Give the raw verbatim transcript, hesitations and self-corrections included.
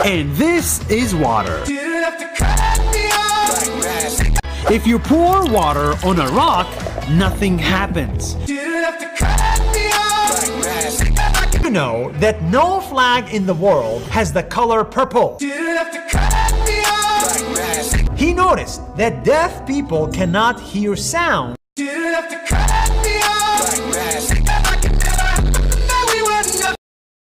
And this is water. If you pour water on a rock, nothing happens. You know that no flag in the world has the color purple. He noticed that deaf people cannot hear sound